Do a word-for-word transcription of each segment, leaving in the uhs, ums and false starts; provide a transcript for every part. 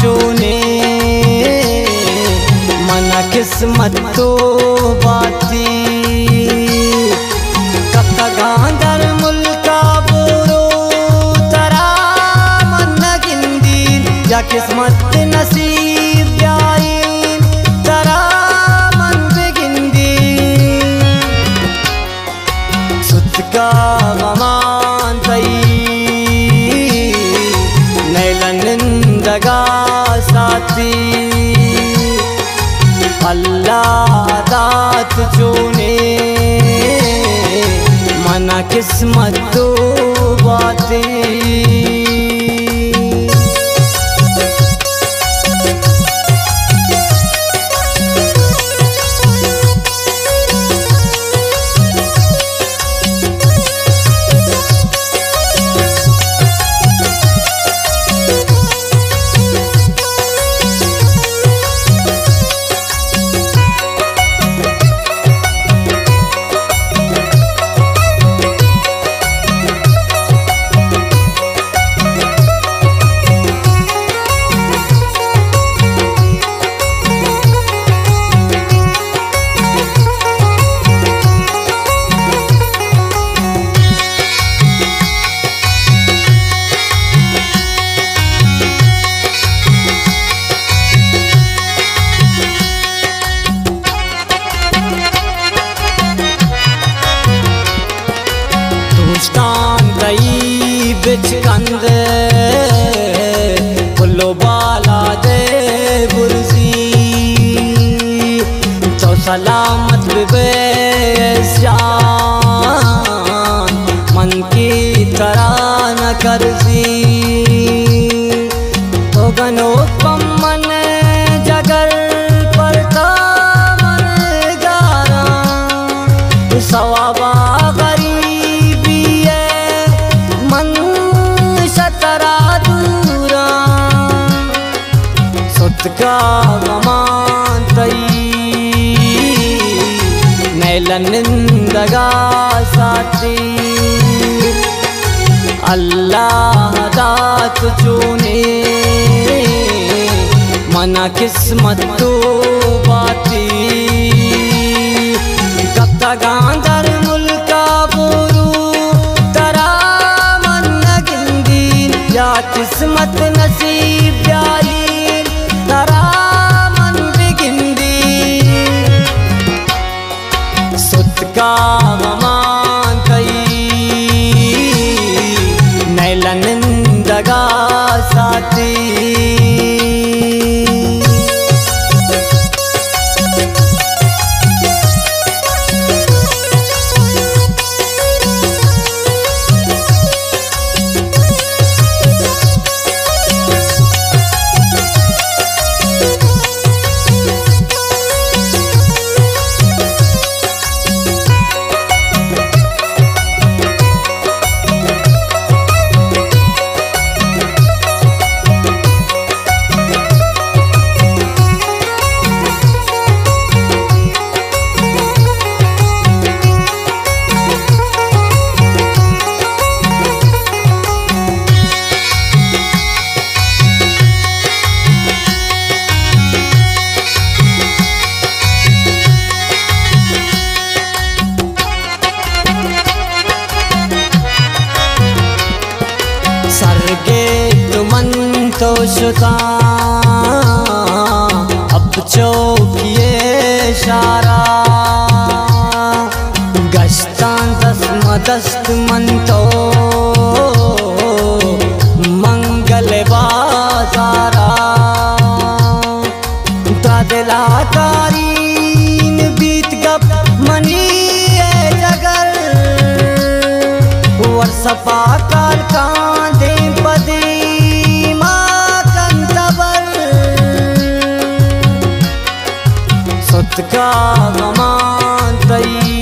चूने मन किस्मत तो बाती कत्ता गांधर मुल्का बुरो तरा मन गिंदी या किस्मत नसीब ब्याई तरा मन बिगिंदी सुतका गमान तई नैलनिंदगा साथी अल्लाह दात चूने मना किस्मत तो बाती बिच कंद फुल्लो बाला दे बुरजी तो सलामत बेजान मन की तरह न करजी तो गनो कम मन जगर पर का मन गारा सवाबा का गमान तई नैलनिंदगा साथी अल्लाह दात चूने मना किस्मत तो बाती कत्ता गांधर मुल्का बुरू तरा मन गिंदी या किस्मत नसीब ब्याई तरा मन बिगिंदी सुतका गमान तई नैलनिंदगा साथी सरगे तुमन तो शुता अब चौकिए शारा गश्तान दस्त मदस्त मन तो मंगल बाजारा दादला तारीन बीत गप मनी जगर वर सपा काल कांदे पदी माँ कंतबर सुतका गमान तई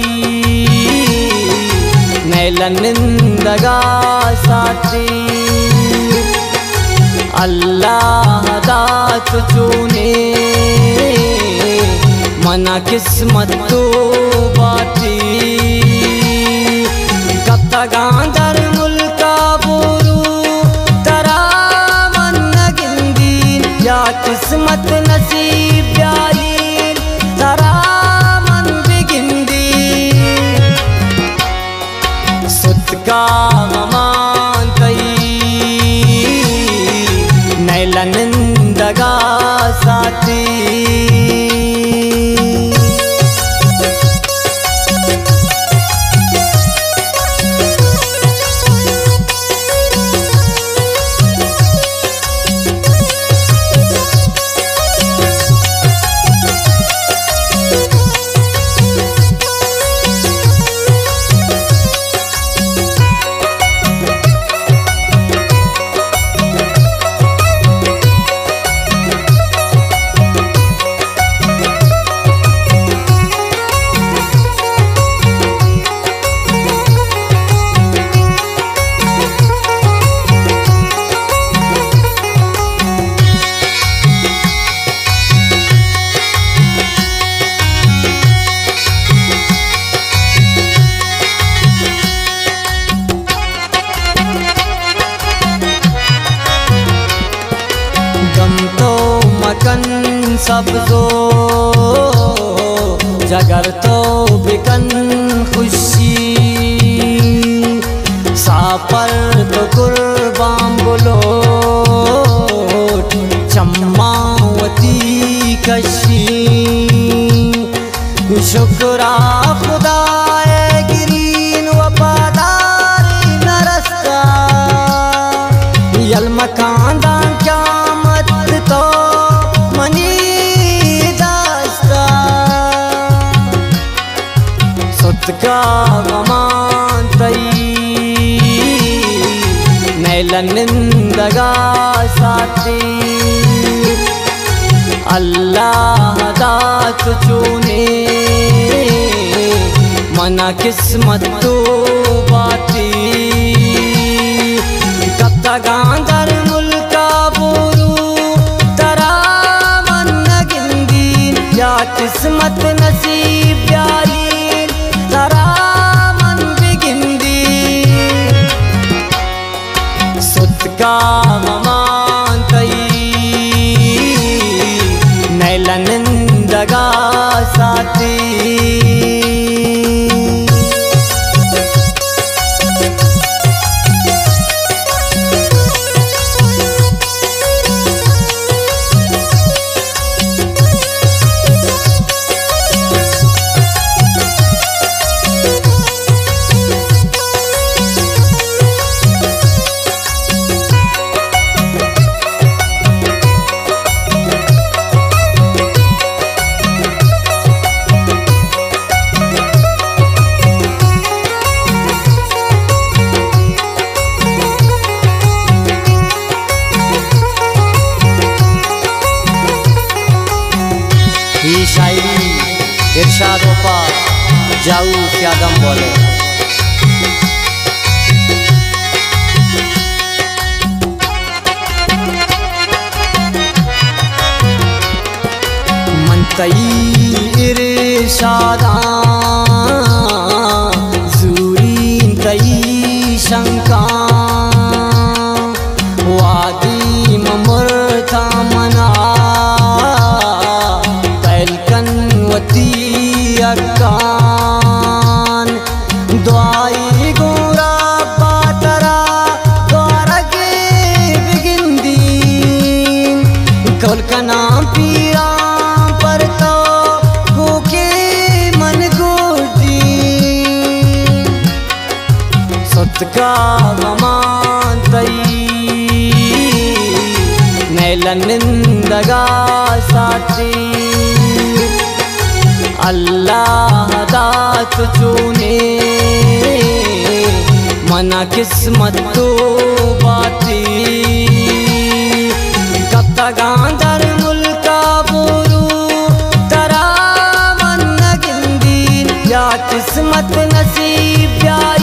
नैलनिंदगा साथी अल्लाह दात चूने मना किस्मत तो बाती कत्ता गांधर मुल्का बुरू तरा मन गिंदी या किस्मत नसीब प्यारी तरा मन बिगिंदी सुत का ममान तई नैलनंदगा साथी सब तो जगर तो बिकन खुशी सापर तो कुर्बान बोलो चम्मावती कशी शुक्रा खुदा गिरीन वफादारी नरस्ता यल मकानदान क्या मत तो का गमान तई नैलनंदगा साथी अल्लाह दात चूने मना किस्मत तो बाती कब तक गांधर मुल्का बोरू तरा मन गिंदी या किस्मत नसीब प्यारी तरा मन बिगिंदी सुत का ममान तई नैलनंदगा साथी ये शायरी इरशाद वफा जाऊ क्यादम बोले मनतई इरशादा जूरी तई शंका वादी ममरता मना अकान द्वाई गोरा पातरा द्वारा के बिगिंदी कौल का नाम पीरा पर तो गोके मन गोटी सुत का गमान तई नैलनंदगा साथी अल्लाह दात चूने मना किस्मत तो बाती कब तक गांधर मुल्का बोरू तरा मन गिंदी या किस्मत नसीब प्यारी